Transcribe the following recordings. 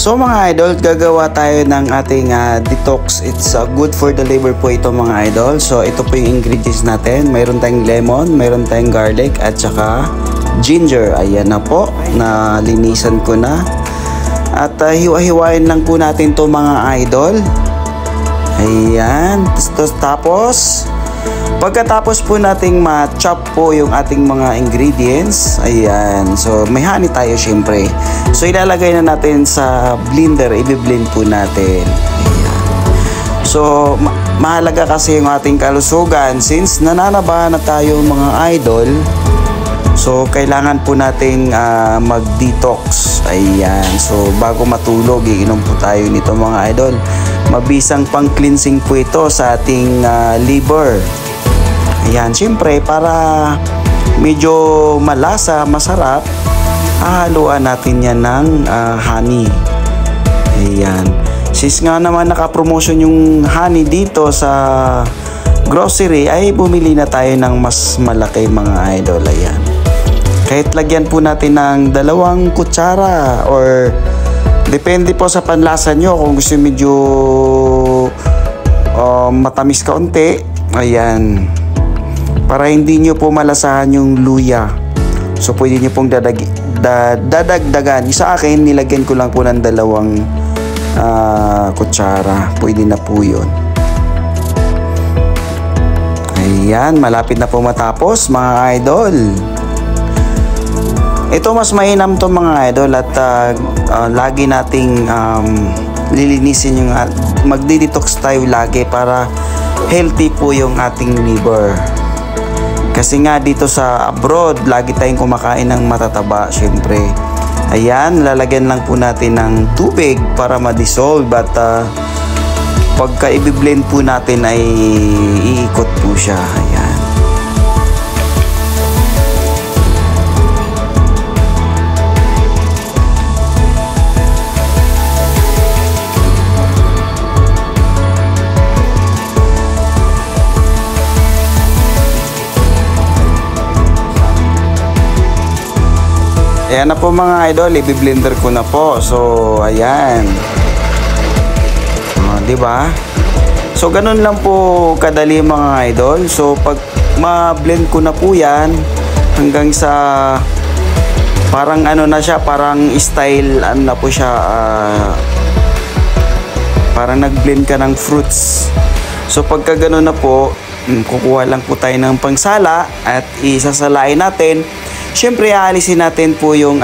So mga idol, gagawa tayo ng ating detox. It's good for the liver po ito mga idol. So ito po yung ingredients natin. Mayroon tayong lemon, mayroon tayong garlic at saka ginger. Ayan na po, nalinisan ko na. At hiwa-hiwain lang po natin to mga idol. Ayan. Tapos pagkatapos po nating ma-chop po yung ating mga ingredients, ayan, so may honey tayo syempre. So ilalagay na natin sa blender, i-blend po natin. Ayan. So mahalaga kasi yung ating kalusugan since nananaba na tayo mga idol. So kailangan po nating mag-detox. Ayan. So bago matulog, iinom po tayo nito mga idol. Mabisang pang-cleansing po ito sa ating liver. Ayan, siyempre para medyo malasa, masarap, hahaluan natin yan ng honey. Ayan. Since nga naman naka-promotion yung honey dito sa grocery, ay bumili na tayo ng mas malaki mga idol. Ayan. Kahit lagyan po natin ng 2 kutsara or depende po sa panlasa nyo kung gusto medyo matamis kaunti. Ayan. Para hindi nyo po malasahan yung luya. So pwede nyo pong dadagdagan. Sa akin, nilagyan ko lang po ng 2 kutsara. Pwede na po yun. Ayan, malapit na po matapos mga idol. Ito mas mainam to mga idol at lagi nating lilinisin yung magdi-detox tayo lagi para healthy po yung ating liver. Kasi nga dito sa abroad, lagi tayong kumakain ng matataba, syempre. Ayan, lalagyan lang po natin ng tubig para ma-dissolve at pagka i-blend po natin ay iikot po siya. Ayan. Ayan na po mga idol, i-blender ko na po. So, ayan. Di ba? So, ganun lang po kadali mga idol. So, pag ma-blend ko na po yan, hanggang sa parang ano na siya, parang style, ano na po siya, parang nag-blend ka ng fruits. So, pagka ganun na po, kukuha lang po tayo ng pangsala at isasalain natin. Siyempre, aalisin natin po yung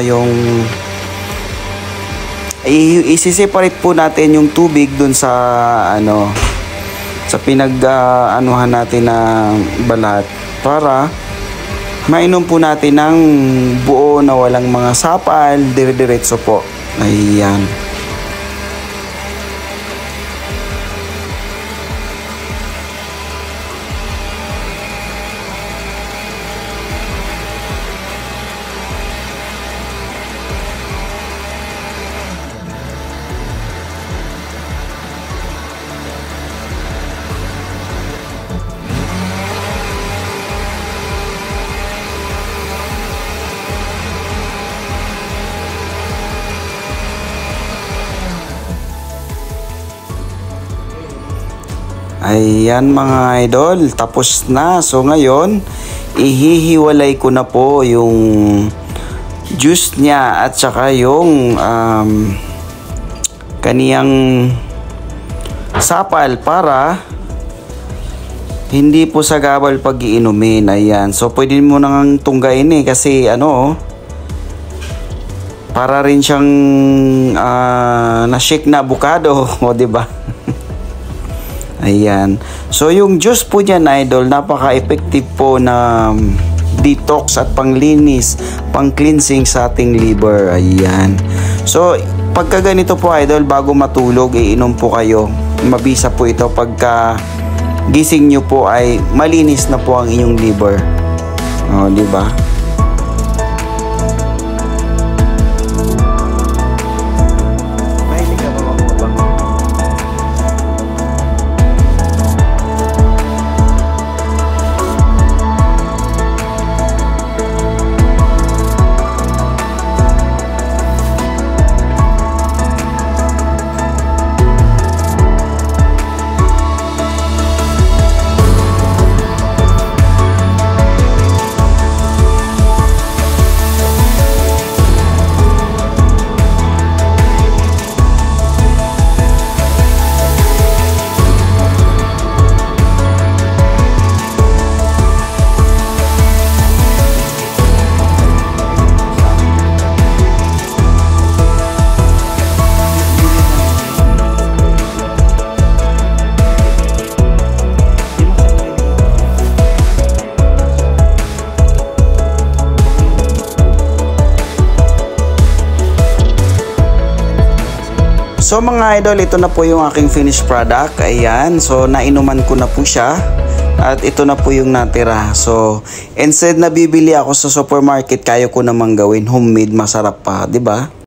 i-separate po natin yung tubig dun sa sa pinag-anuhan natin na balat para mainom po natin ng buo na walang mga sapal, dire-diretso po. Ayan. Ayan mga idol, tapos na. So ngayon, ihihiwalay ko na po yung juice niya at saka yung kaniyang sapal para hindi po sagabal pag iinumin. Ayan, so pwede mo nang tunggain kasi para rin siyang na-shake na avocado, o diba? Ayan. So yung juice po niyan idol, napaka-effective po na detox at panglinis, pang-cleansing sa ating liver. Ayan. So pagka ganito po idol, bago matulog, iinom po kayo. Mabisa po ito pagka gising nyo po ay malinis na po ang inyong liver. O, di ba? So mga idol, ito na po yung aking finished product. Ayan, so nainuman ko na po siya. At ito na po yung natira. So instead na bibili ako sa supermarket, kaya ko namang gawin homemade, masarap pa, 'di ba?